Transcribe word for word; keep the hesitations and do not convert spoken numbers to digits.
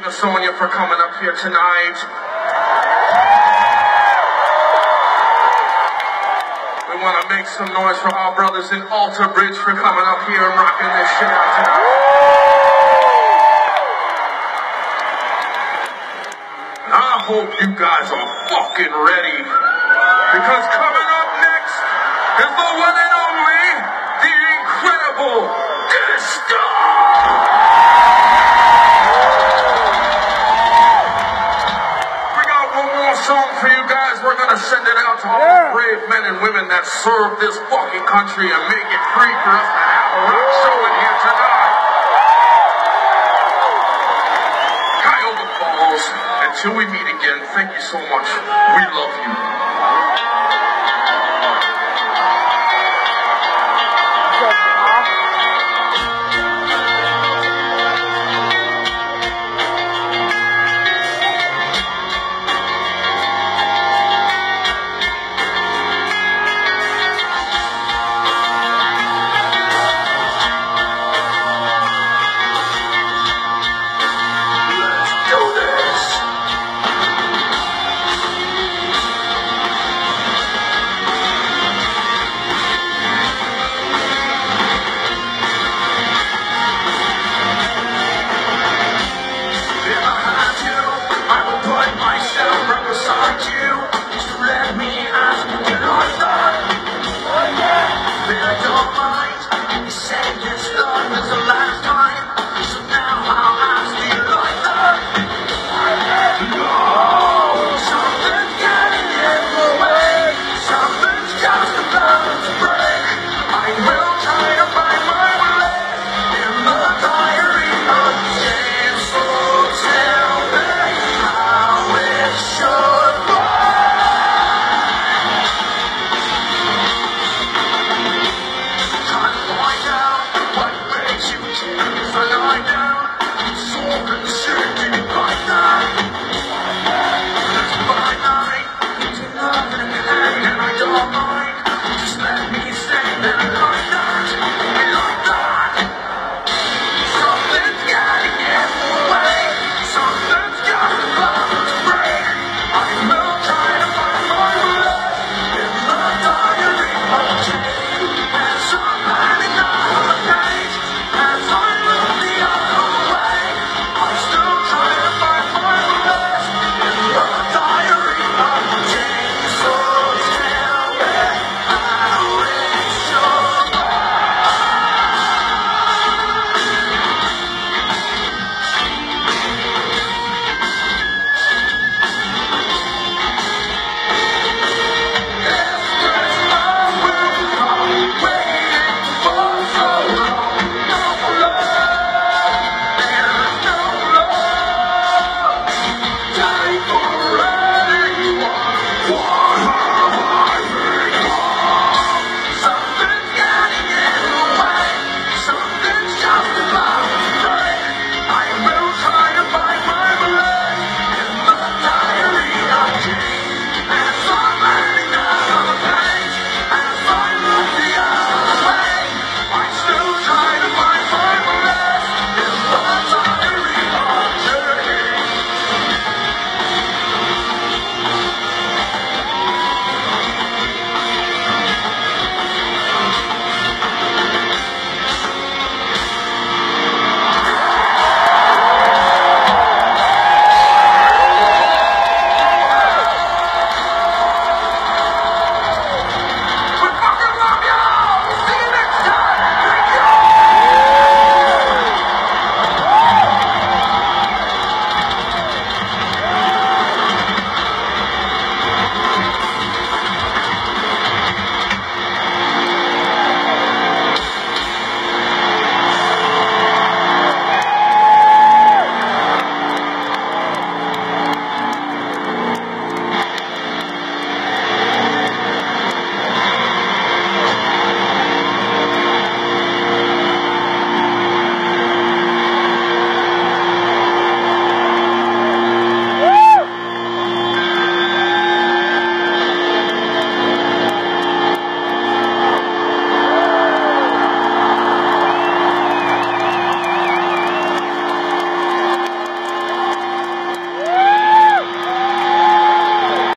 Sonia for coming up here tonight. We want to make some noise for our brothers in Alter Bridge for coming up here and rocking this shit out tonight. And I hope you guys are fucking ready, because coming up next is the one and only, the incredible Disco! Song for you guys. We're gonna send it out to all yeah. brave men and women that serve this fucking country and make it free for us to have a rock show in here tonight. Cuyahoga Falls, until we meet again, thank you so much. We love you.